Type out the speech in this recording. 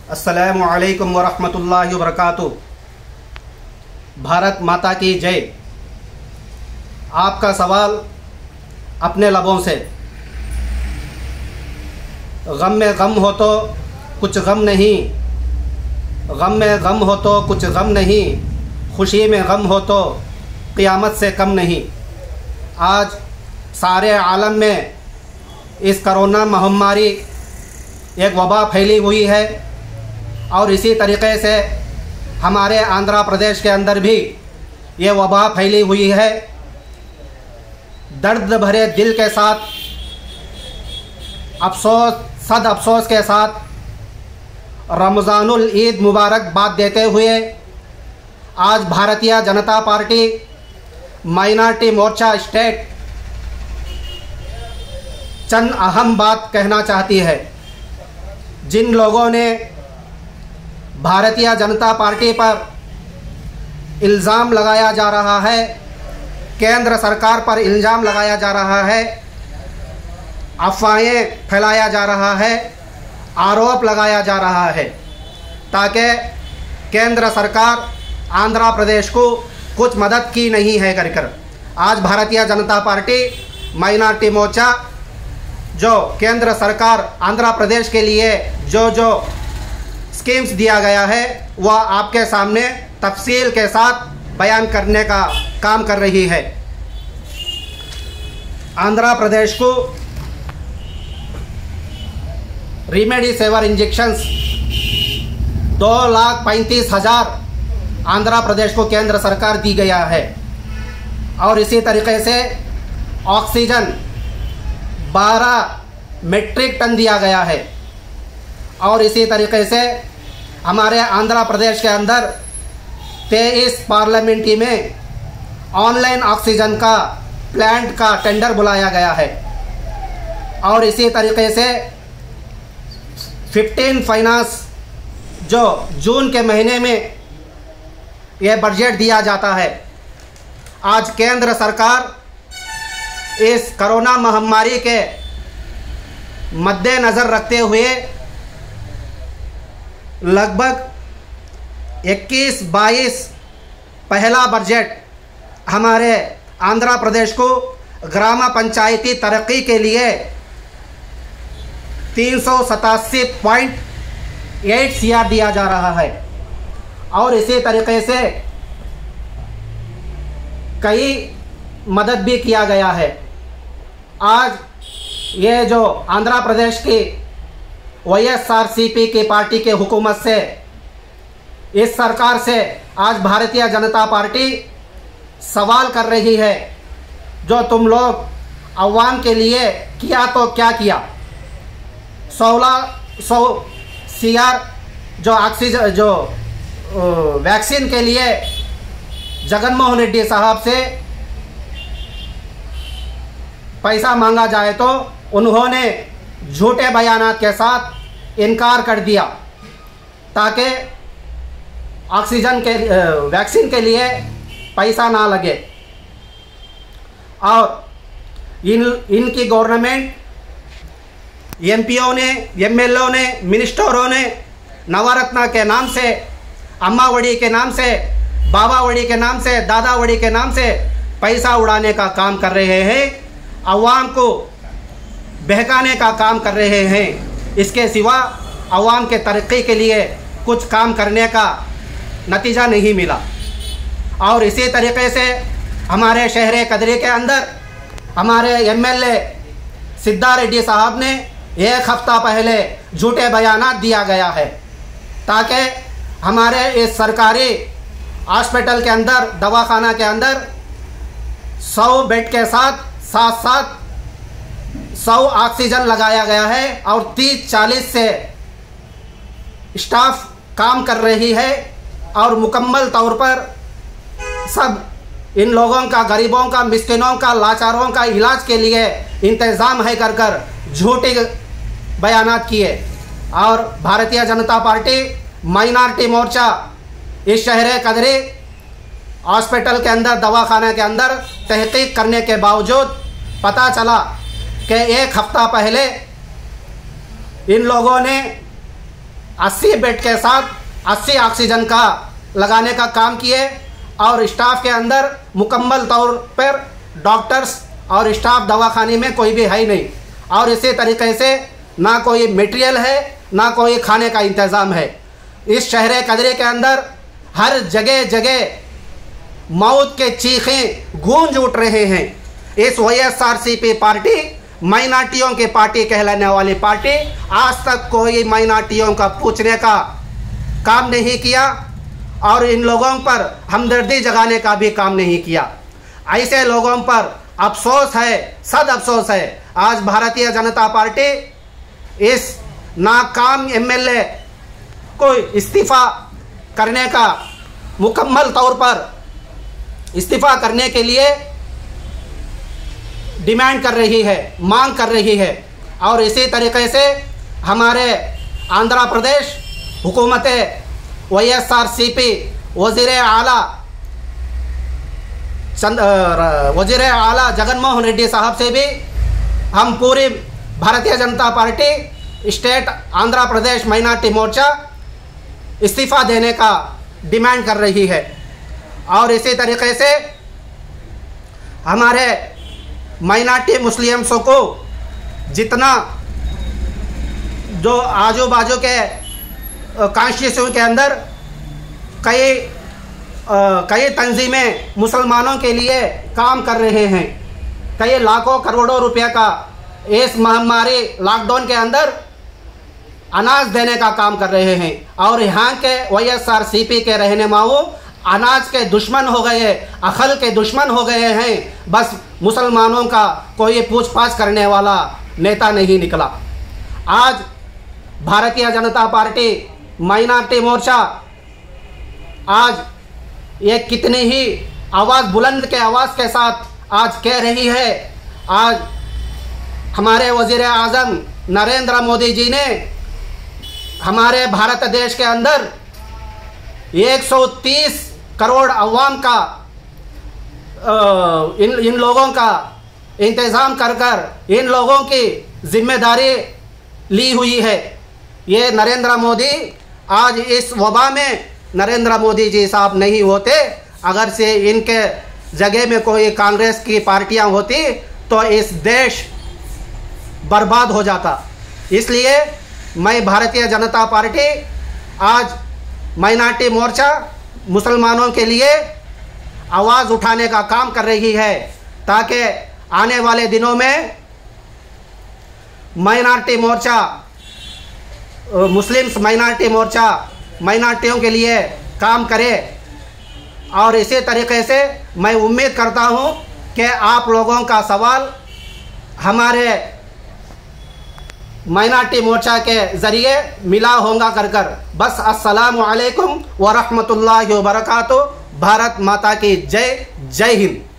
अस्सलामु अलैकुम वरहमतुल्लाहि वबरकातुहू। भारत माता की जय। आपका सवाल अपने लबों से, गम में गम हो तो कुछ गम नहीं, गम में गम हो तो कुछ गम नहीं, खुशी में गम हो तो क़ियामत से कम नहीं। आज सारे आलम में इस करोना महामारी एक वबा फैली हुई है और इसी तरीक़े से हमारे आंध्र प्रदेश के अंदर भी ये वबा फैली हुई है। दर्द भरे दिल के साथ, सद अफसोस के साथ रमज़ानुल ईद मुबारकबाद देते हुए आज भारतीय जनता पार्टी माइनॉरिटी मोर्चा स्टेट चंद अहम बात कहना चाहती है। जिन लोगों ने भारतीय जनता पार्टी पर इल्ज़ाम लगाया जा रहा है, केंद्र सरकार पर इल्ज़ाम लगाया जा रहा है, अफवाहें फैलाया जा रहा है, आरोप लगाया जा रहा है ताकि केंद्र सरकार आंध्र प्रदेश को कुछ मदद की नहीं है कर आज भारतीय जनता पार्टी माइनॉरिटी मोर्चा जो केंद्र सरकार आंध्र प्रदेश के लिए जो स्कीम्स दिया गया है वह आपके सामने तफसील के साथ बयान करने का काम कर रही है। आंध्र प्रदेश को remdesivir injections 2,35,000 Andhra Pradesh को केंद्र सरकार दी गया है और इसी तरीके से ऑक्सीजन 12 मेट्रिक टन दिया गया है और इसी तरीके से हमारे आंध्र प्रदेश के अंदर 23 पार्लियामेंट्री में ऑनलाइन ऑक्सीजन का प्लांट का टेंडर बुलाया गया है और इसी तरीके से 15 फाइनेंस जो जून के महीने में यह बजट दिया जाता है। आज केंद्र सरकार इस कोरोना महामारी के मद्देनज़र रखते हुए लगभग 21-22 पहला बजट हमारे आंध्र प्रदेश को ग्राम पंचायती तरक्की के लिए 387.8 CR दिया जा रहा है और इसी तरीके से कई मदद भी किया गया है। आज ये जो आंध्र प्रदेश की YSRCP की पार्टी के हुकूमत से, इस सरकार से आज भारतीय जनता पार्टी सवाल कर रही है, जो तुम लोग अवाम के लिए किया तो क्या किया। 1600 CR जो ऑक्सीजन जो वैक्सीन के लिए जगनमोहन रेड्डी साहब से पैसा मांगा जाए तो उन्होंने झूठे बयानात के साथ इनकार कर दिया ताकि ऑक्सीजन के वैक्सीन के लिए पैसा ना लगे। और इनकी गवर्नमेंट MPओं ने, MLओं ने, मिनिस्टरों ने नवरत्ना के नाम से, अम्मा वड़ी के नाम से, बाबा वड़ी के नाम से, दादा वड़ी के नाम से पैसा उड़ाने का काम कर रहे हैं, अवाम को बहकाने का काम कर रहे हैं। इसके सिवा अवाम के तरक्की के लिए कुछ काम करने का नतीजा नहीं मिला। और इसी तरीके से हमारे शहर कदरी के अंदर हमारे MLA सिद्धा रेड्डी साहब ने 1 हफ्ता पहले झूठे बयानात दिया गया है ताकि हमारे इस सरकारी हॉस्पिटल के अंदर, दवाखाना के अंदर 100 बेड के साथ 100 ऑक्सीजन लगाया गया है और 30-40 से स्टाफ काम कर रही है और मुकम्मल तौर पर सब इन लोगों का, गरीबों का, मिस्किनों का, लाचारों का इलाज के लिए इंतज़ाम है कर झूठे बयानात किए। और भारतीय जनता पार्टी माइनॉरिटी मोर्चा इस शहर कदरी हॉस्पिटल के अंदर, दवाखाना के अंदर तहकीक करने के बावजूद पता चला कि 1 हफ्ता पहले इन लोगों ने 80 बेड के साथ 80 ऑक्सीजन का लगाने का काम किए और स्टाफ के अंदर मुकम्मल तौर पर डॉक्टर्स और स्टाफ दवाखाने में कोई भी है ही नहीं। और इसी तरीके से ना कोई मटेरियल है, ना कोई खाने का इंतज़ाम है। इस शहर कदरे के अंदर हर जगह जगह मौत के चीखें गूंज उठ रहे हैं। इस YSRCP पार्टी माइनॉरिटियों की पार्टी कहलाने वाली पार्टी आज तक कोई माइनॉरिटियों का पूछने का काम नहीं किया और इन लोगों पर हमदर्दी जगाने का भी काम नहीं किया। ऐसे लोगों पर अफसोस है, सद अफसोस है। आज भारतीय जनता पार्टी इस नाकाम MLA को इस्तीफ़ा करने का मुकम्मल तौर पर इस्तीफ़ा करने के लिए डिमांड कर रही है, मांग कर रही है। और इसी तरीके से हमारे आंध्र प्रदेश हुकूमत YSRCP वज़ीर आला जगनमोहन रेड्डी साहब से भी हम पूरी भारतीय जनता पार्टी स्टेट आंध्र प्रदेश माइनॉरिटी मोर्चा इस्तीफ़ा देने का डिमांड कर रही है। और इसी तरीके से हमारे माइनॉरिटी मुस्लिम्सों को जितना जो आजू बाजू के कॉन्स्टिट्यूशन के अंदर कई तंजीमें मुसलमानों के लिए काम कर रहे हैं, कई लाखों करोड़ों रुपए का इस महामारी लॉकडाउन के अंदर अनाज देने का काम कर रहे हैं। और यहाँ के YSRCP के रहनुमाओं अनाज के दुश्मन हो गए, अखल के दुश्मन हो गए हैं। बस मुसलमानों का कोई पूछताछ करने वाला नेता नहीं निकला। आज भारतीय जनता पार्टी माइनॉरिटी मोर्चा आज ये कितनी ही आवाज़ बुलंद के आवाज़ के साथ आज कह रही है। आज हमारे वज़ीर आज़म नरेंद्र मोदी जी ने हमारे भारत देश के अंदर 130 करोड़ अवाम का इन लोगों का इंतज़ाम कर इन लोगों की जिम्मेदारी ली हुई है। ये नरेंद्र मोदी आज इस वबा में नरेंद्र मोदी जी साहब नहीं होते, अगर से इनके जगह में कोई कांग्रेस की पार्टियां होती तो इस देश बर्बाद हो जाता। इसलिए मैं भारतीय जनता पार्टी आज माइनॉरिटी मोर्चा मुसलमानों के लिए आवाज़ उठाने का काम कर रही है, ताकि आने वाले दिनों में minority Morcha Muslims minority Morcha माइनॉरिटियों के लिए काम करे। और इसी तरीके से मैं उम्मीद करता हूं कि आप लोगों का सवाल हमारे माइनॉरिटी मोर्चा के ज़रिए मिला होगा कर बस। अस्सलामु अलैकुम व रहमतुल्लाहि व बरकातुहू। भारत माता की जय। जय हिंद।